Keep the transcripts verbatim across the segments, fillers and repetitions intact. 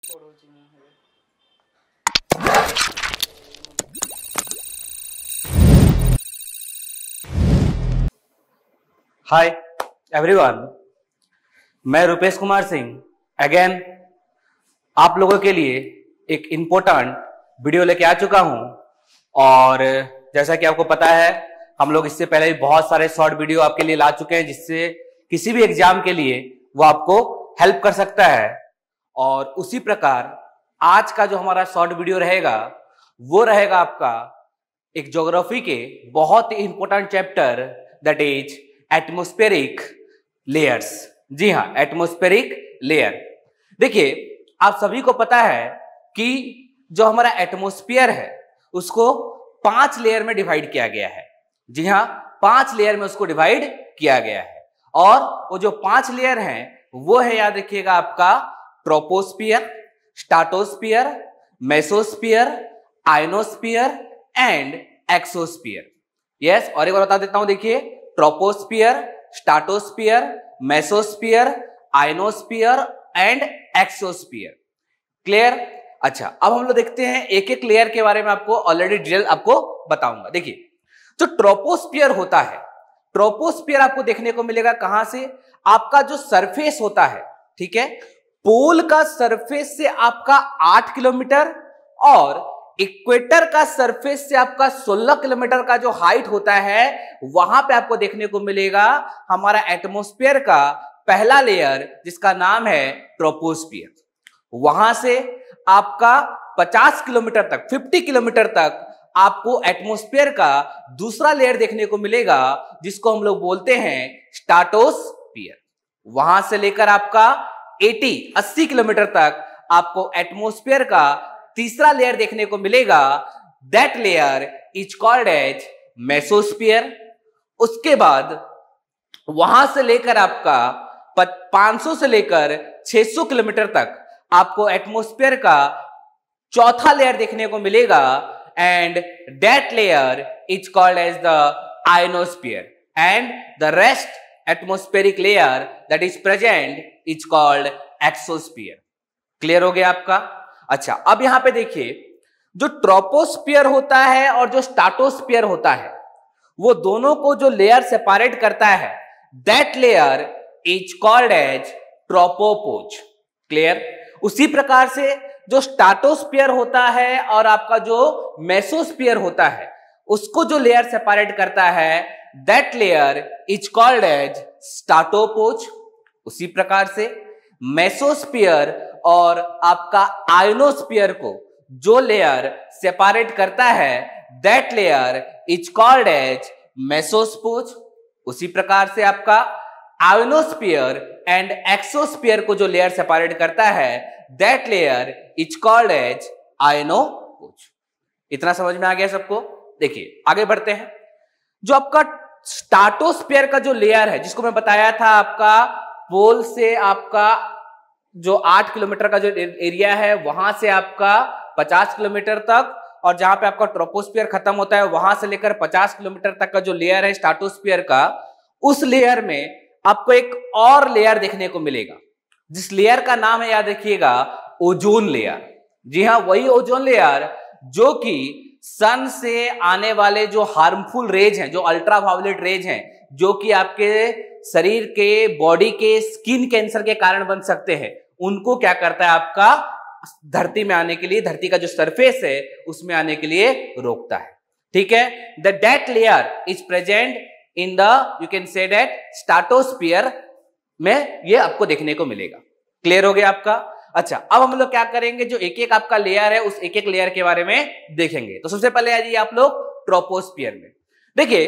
Hi everyone, मैं Rupesh Kumar Singh again आप लोगों के लिए एक इम्पोर्टेंट वीडियो लेके आ चुका हूं। और जैसा कि आपको पता है, हम लोग इससे पहले भी बहुत सारे शॉर्ट वीडियो आपके लिए ला चुके हैं, जिससे किसी भी एग्जाम के लिए वो आपको हेल्प कर सकता है। और उसी प्रकार आज का जो हमारा शॉर्ट वीडियो रहेगा वो रहेगा आपका एक ज्योग्राफी के बहुत ही important chapter, that is atmospheric layers. जी हाँ, एटमॉस्फेरिक लेयर। देखिए, आप सभी को पता है कि जो हमारा एटमॉस्फेयर है उसको पांच लेयर में डिवाइड किया गया है। जी हाँ, पांच लेयर में उसको डिवाइड किया गया है। और वो जो पांच लेयर हैं वो है, याद रखिएगा, आपका troposphere, stratosphere, mesosphere, ionosphere and exosphere. Yes, और एक बार बता देता हूं, देखिए, troposphere, stratosphere, mesosphere, ionosphere and exosphere. Clear? अच्छा, अब हम लोग देखते हैं एक एक लेयर के बारे में। आपको ऑलरेडी डिटेल आपको बताऊंगा। देखिए, जो ट्रोपोस्फियर होता है, ट्रोपोस्फियर आपको देखने को मिलेगा कहां से? आपका जो सरफेस होता है, ठीक है, पोल का सरफेस से आपका आठ किलोमीटर और इक्वेटर का सरफेस से आपका सोलह किलोमीटर का जो हाइट होता है, वहां पे आपको देखने को मिलेगा हमारा एटमॉस्फेयर का पहला लेयर, जिसका नाम है ट्रोपोस्फियर। वहां से आपका पचास किलोमीटर तक, पचास किलोमीटर तक आपको एटमॉस्फेयर का दूसरा लेयर देखने को मिलेगा, जिसको हम लोग बोलते हैं स्ट्रेटोस्फियर। वहां से लेकर आपका अस्सी अस्सी किलोमीटर तक आपको एटमॉस्फेयर का तीसरा लेयर देखने को मिलेगा, that layer is called as mesosphere. उसके बाद वहां से लेकर आपका पाँच सौ से लेकर छह सौ किलोमीटर तक आपको एटमॉस्फेयर का चौथा लेयर देखने को मिलेगा, and that layer is called as the ionosphere, and the rest atmospheric layer that is present is called exosphere. Clear हो गया आपका? अच्छा, अब यहां पे देखिए, जो ट्रोपोस्फियर होता है और जो स्ट्रेटोस्फियर होता है, वो दोनों को जो लेयर सेपरेट करता है, that layer is called as tropopause. Clear? उसी प्रकार से जो स्ट्रेटोस्फियर होता है और आपका जो मेसोस्फियर होता है, उसको जो लेयर सेपरेट करता है, that layer is called as stratopause. उसी प्रकार से मेसोस्फियर और आपका आयनोस्फियर को जो लेयर सेपरेट करता है, that layer is called as mesopause. उसी प्रकार से आपका आयनोस्फियर एंड एक्सोस्फियर को जो लेयर सेपरेट करता है, that layer is called as ionopause. इतना समझ में आ गया सबको? देखिए, आगे बढ़ते हैं। जो आपका स्ट्रेटोस्फियर का जो लेयर है, जिसको मैं बताया था, आपका पोल से आपका जो आठ किलोमीटर का जो एरिया है, वहां से आपका पचास किलोमीटर तक, और जहां पे आपका ट्रोपोस्फियर खत्म होता है, वहां से लेकर पचास किलोमीटर तक का जो लेयर है स्ट्रेटोस्फियर का, उस लेयर में आपको एक और लेयर देखने को मिलेगा, जिस लेयर का नाम है, याद रखिएगा, ओजोन लेयर। जी हाँ, वही ओजोन लेयर जो कि सन से आने वाले जो हार्मफुल रेज हैं, जो अल्ट्रावायलेट रेज हैं, जो कि आपके शरीर के, बॉडी के स्किन कैंसर के कारण बन सकते हैं, उनको क्या करता है, आपका धरती में आने के लिए, धरती का जो सरफेस है उसमें आने के लिए रोकता है। ठीक है? The that layer is present in the, you can say that, stratosphere में ये आपको देखने को मिलेगा। क्लियर हो गया आपका? अच्छा, अब हम लोग क्या करेंगे, जो एक एक आपका लेयर है, उस एक एक लेयर के बारे में देखेंगे। तो सबसे पहले आ जाइए आप लोग ट्रोपोस्फियर में। देखिए,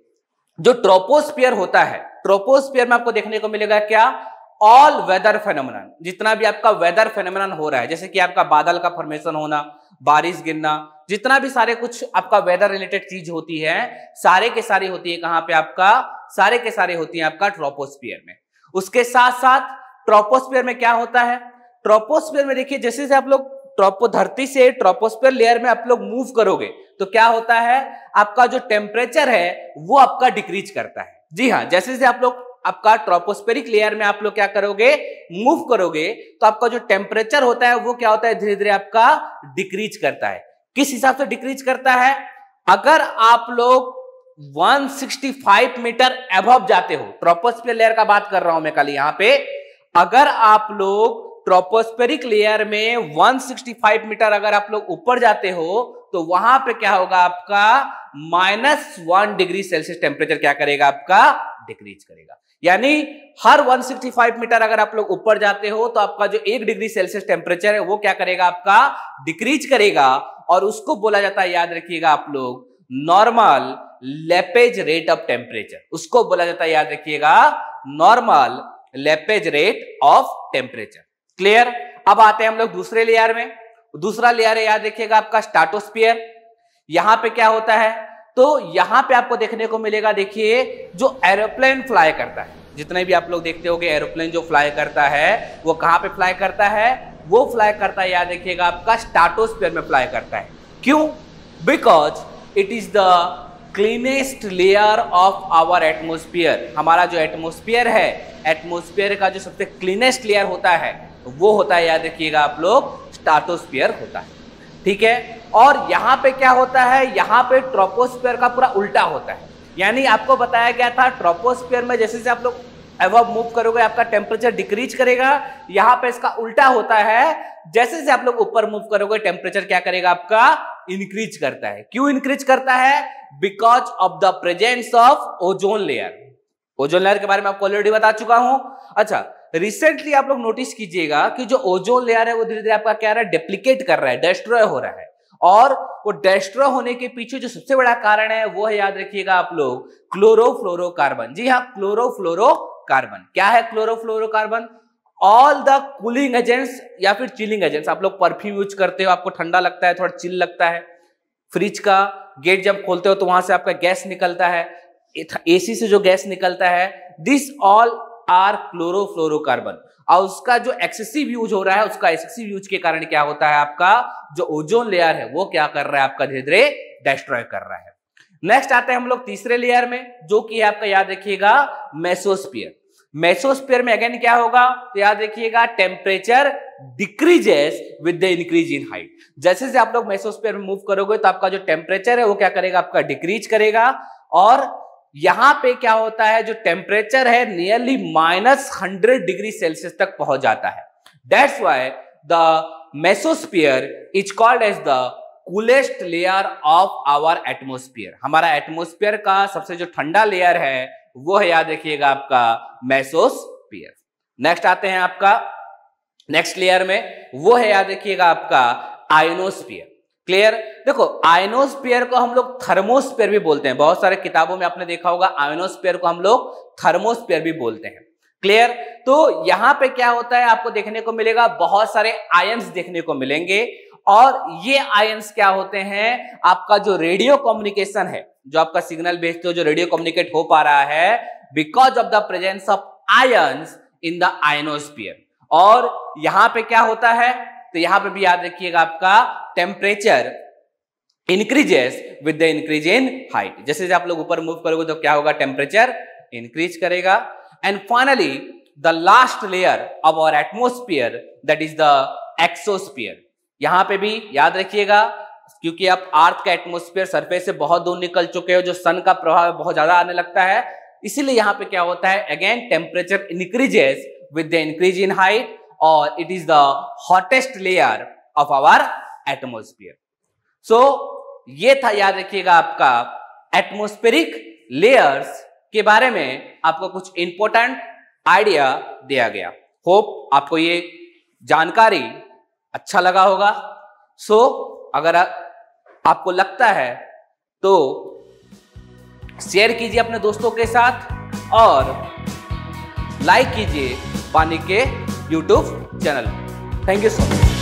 जो ट्रोपोस्फियर होता है, ट्रोपोस्फियर में आपको देखने को मिलेगा क्या? All weather phenomenon. जितना भी आपका वेदर फेनोमेनन हो रहा है, जैसे कि आपका बादल का फॉर्मेशन होना, बारिश गिरना, जितना भी सारे कुछ आपका वेदर रिलेटेड चीज होती है, सारे के सारी होती है कहां पे? आपका सारे के सारे होती है आपका ट्रोपोस्फियर में। उसके साथ साथ ट्रोपोस्फियर में क्या होता है? ट्रोपोस्फियर में देखिए, जैसे से आप लोग ट्रोपो धरती से ट्रोपोस्फियर लेयर में आप लोग मूव करोगे तो क्या होता है, आपका जो टेम्परेचर है वो आपका डिक्रीज करता है। जी हाँ, जैसे जैसे आप लोग आपका ट्रोपोस्फेरिक लेयर में आप लोग क्या करोगे, मूव करोगे, तो आपका जो टेम्परेचर होता है वो क्या होता है, धीरे धीरे आपका डिक्रीज करता है। किस हिसाब से डिक्रीज करता है? अगर आप लोग एक सौ पैंसठ मीटर अबव जाते हो, ट्रोपोस्फेरिक लेयर का बात कर रहा हूं मैं कल यहां पे, अगर आप लोग ट्रोपोस्फेरिक लेयर में एक सौ पैंसठ मीटर अगर आप लोग ऊपर जाते हो तो वहां पे क्या होगा, आपका minus one degree Celsius temperature क्या करेगा, आपका डिक्रीज करेगा। यानी हर एक सौ पैंसठ मीटर अगर आप लोग ऊपर जाते हो तो आपका जो एक डिग्री सेल्सियस टेम्परेचर है वो क्या करेगा, आपका डिक्रीज करेगा, और उसको बोला जाता है, याद रखिएगा आप लोग, normal lapse rate of temperature. उसको बोला जाता है, याद रखिएगा, normal lapse rate of temperature. Clear? अब आते हैं हम लोग दूसरे लेयर में। दूसरा लेयर है, याद रखिएगा, आपका स्ट्रेटोस्फीयर। यहां पे क्या होता है, तो यहां पे आपको देखने को मिलेगा, देखिए, जो एरोप्लेन फ्लाई करता है, जितने भी आप लोग देखते होंगे एरोप्लेन जो फ्लाई करता है वो कहां पे फ्लाई करता है, वो फ्लाई करता है, याद रखिएगा, आपका स्ट्रेटोस्फीयर में फ्लाई करता है। क्यों? Because it is the cleanest layer of our atmosphere. हमारा जो एटमोस्फियर है, एटमोस्फियर का जो सबसे क्लीनेस्ट लेयर होता है वो होता है, याद रखिएगा आप लोग, स्ट्रेटोस्फीयर होता है। ठीक है? और यहां पे क्या होता है, यहां पे ट्रोपोस्फीयर का पूरा उल्टा होता है। यानी आपको बताया गया था ट्रोपोस्फीयर में जैसे जैसे आप लोग अबव मूव करोगे आपका टेम्परेचर डिक्रीज करेगा, यहां पे इसका उल्टा होता है, जैसे जैसे आप लोग ऊपर मूव करोगे टेम्परेचर क्या करेगा, आपका इंक्रीज करता है। क्यों इंक्रीज करता है? Because of the presence of ozone layer. Ozone layer के बारे में आपको ऑलरेडी बता चुका हूं। अच्छा, रिसेंटली आप लोग नोटिस कीजिएगा कि जो ओजोन लेयर है वो धीरे धीरे आपका क्या रहा है, डेप्लीकेट कर रहा है, डिस्ट्रॉय हो रहा है। और वो डिस्ट्रॉय होने के पीछे जो सबसे बड़ा कारण है वो है, याद रखिएगा आप लोग, क्लोरोफ्लोरोकार्बन। जी हाँ, क्लोरोफ्लोरोकार्बन। क्या है chlorofluorocarbon? All the cooling agents या फिर चिलिंग एजेंट्स। आप लोग परफ्यूम यूज करते हो, आपको ठंडा लगता है, थोड़ा चिल लगता है, फ्रिज का गेट जब खोलते हो तो वहां से आपका गैस निकलता है, एसी से जो गैस निकलता है, दिस ऑल आर क्लोरोफ्लोरोकार्बन। और उसका जो एक्सेसिव यूज हो रहा है, उसका एक्सेसिव यूज के कारण क्या होता है, आपका जो ओजोन लेयर है वो क्या कर रहा है, आपका धीरे धीरे डिस्ट्रॉय कर रहा है। नेक्स्ट आते हैं हम लोग तीसरे लेयर में, जो कि है आपका, याद रखिएगा, मेसोस्फीयर। मेसोस्फीयर में अगेन क्या होगा, तो याद रखिएगा, temperature decreases with the increase in height. जैसे जैसे आप लोग मेसोस्फीयर में मूव करोगे तो आपका जो टेम्परेचर है वो क्या करेगा, आपका डिक्रीज करेगा। और यहां पे क्या होता है, जो टेम्परेचर है nearly minus hundred degree Celsius तक पहुंच जाता है। That's why the mesosphere is called as the coolest layer of our atmosphere. हमारा एटमोस्फियर का सबसे जो ठंडा लेयर है वो है, याद रखिएगा, आपका मेसोस्फीयर। नेक्स्ट आते हैं आपका नेक्स्ट लेयर में, वो है, याद रखिएगा, आपका आयनोस्फीयर। क्लियर? देखो, आयनोस्फीयर को हम लोग थर्मोस्फीयर भी बोलते हैं। बहुत सारे किताबों में आपने देखा होगा आयनोस्फीयर को हम लोग थर्मोस्फीयर भी बोलते हैं। क्लियर? तो यहां पे क्या होता है, आपको देखने को मिलेगा, बहुत सारे आयंस देखने को मिलेंगे। और ये आयंस क्या होते हैं, आपका जो रेडियो कम्युनिकेशन है, जो आपका सिग्नल भेजते हो, जो रेडियो कम्युनिकेट हो पा रहा है, because of the presence of ions in the ionosphere. और यहां पे क्या होता है, तो यहां पे भी याद रखिएगा, आपका temperature increases with the increase in height. जैसे आप लोग ऊपर मूव करोगे तो क्या होगा, टेम्परेचर इंक्रीज करेगा। And finally the last layer of our atmosphere, that is the exosphere. यहां पे भी याद रखिएगा, क्योंकि आप अर्थ का एटमोस्फियर सरफेस से बहुत दूर निकल चुके हो, जो सन का प्रभाव बहुत ज्यादा आने लगता है, इसीलिए यहां पे क्या होता है, again temperature increases with the increase in height, और it is the hottest layer of our atmosphere. So ये था, याद रखिएगा, आपका एटमोस्फेरिक लेयर्स के बारे में आपको कुछ इंपॉर्टेंट आइडिया दिया गया। होप आपको ये जानकारी अच्छा लगा होगा। सो so, अगर आ, आपको लगता है तो शेयर कीजिए अपने दोस्तों के साथ और लाइक कीजिए पानी के YouTube channel. Thank you so much.